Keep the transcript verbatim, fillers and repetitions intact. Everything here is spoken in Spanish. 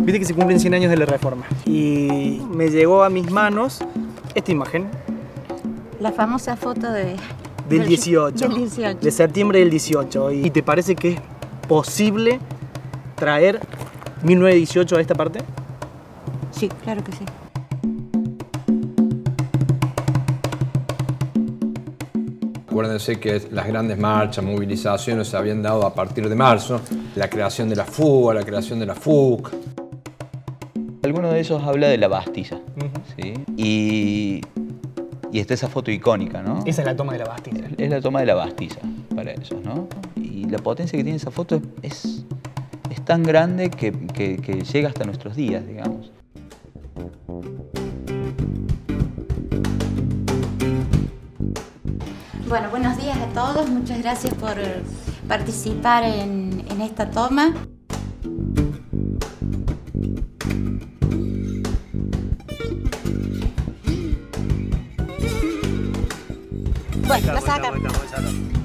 Viste que se cumplen cien años de la Reforma. Y me llegó a mis manos esta imagen. La famosa foto de... Del dieciocho. Del dieciocho. De septiembre del dieciocho. ¿Y te parece que es posible traer mil novecientos dieciocho a esta parte? Sí, claro que sí. Acuérdense que las grandes marchas, movilizaciones se habían dado a partir de marzo, la creación de la fuga, la creación de la F U C. Alguno de ellos habla de la Bastilla, Uh-huh. ¿sí? Y, y está esa foto icónica, ¿no? Esa es la toma de la Bastilla. Es la toma de la Bastilla para ellos, ¿no? Y la potencia que tiene esa foto es, es, es tan grande que, que, que llega hasta nuestros días, digamos. Bueno, buenos días a todos. Muchas gracias por participar en, en esta toma. Bueno, la sacan.